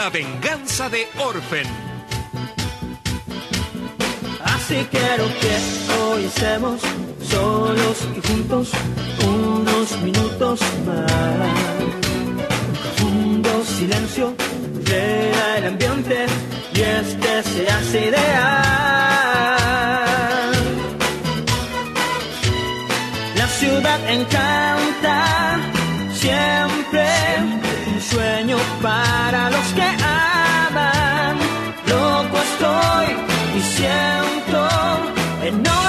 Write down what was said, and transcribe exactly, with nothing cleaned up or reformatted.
La venganza de Orfen. Así quiero que hoy estemos solos y juntos unos minutos más. Profundo silencio llena el ambiente y este se hace ideal. La ciudad encanta, siempre un sueño para los que aman. Loco estoy y siento enorme.